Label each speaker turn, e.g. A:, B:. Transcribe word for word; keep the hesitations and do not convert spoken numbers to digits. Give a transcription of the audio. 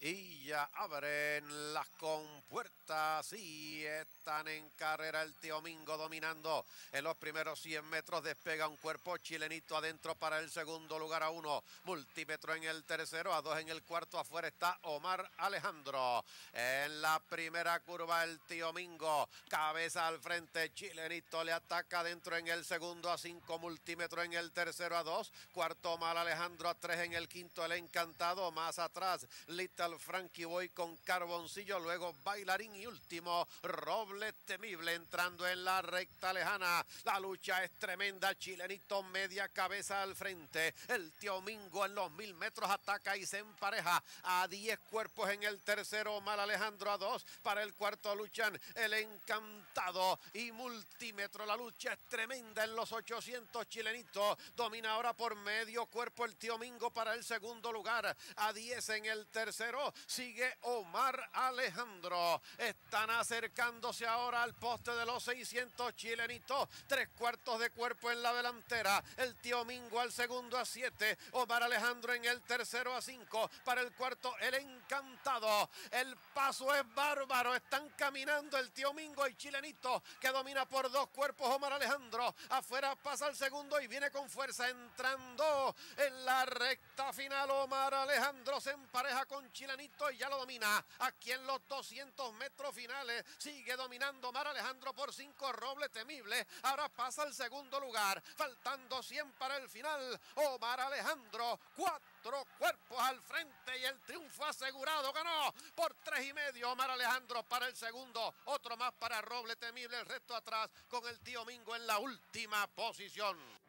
A: Y ya abren las compuertas y están en carrera el Tío Mingo dominando en los primeros cien metros. Despega un cuerpo chilenito adentro para el segundo lugar a uno. Multímetro en el tercero, a dos en el cuarto. Afuera está Omar Alejandro. En la primera curva el Tío Mingo, cabeza al frente, chilenito le ataca adentro en el segundo a cinco. Multímetro en el tercero a dos. Cuarto Omar Alejandro a tres en el quinto. El Encantado más atrás. Little Frankie Boy con Carboncillo, luego Bailarín y último Roble Temible entrando en la recta lejana. La lucha es tremenda, chilenito media cabeza al frente. El Tío Mingo en los mil metros ataca y se empareja a diez cuerpos en el tercero. Omar Alejandro a dos. Para el cuarto luchan El Encantado y Multímetro. La lucha es tremenda en los ochocientos. Chilenito domina ahora por medio cuerpo el Tío Mingo para el segundo lugar. A diez en el tercero sigue Omar Alejandro. Están acercándose ahora al poste de los seiscientos. Chilenito, tres cuartos de cuerpo en la delantera. El Tío Mingo al segundo a siete. Omar Alejandro en el tercero a cinco. Para el cuarto, El Encantado. El paso es bárbaro. Están caminando el Tío Mingo y Chilenito, que domina por dos cuerpos. Omar Alejandro afuera pasa al segundo y viene con fuerza entrando en la recta final. Omar Alejandro se empareja con Chilenito y ya lo domina. Aquí en los doscientos metros finales sigue dominando Omar Alejandro por cinco. Roble Temible ahora pasa al segundo lugar, faltando cien para el final. Omar Alejandro, cuatro cuerpos al frente y el triunfo asegurado. Ganó por tres y medio Omar Alejandro para el segundo, otro más para Roble Temible, el resto atrás con el Tío Mingo en la última posición.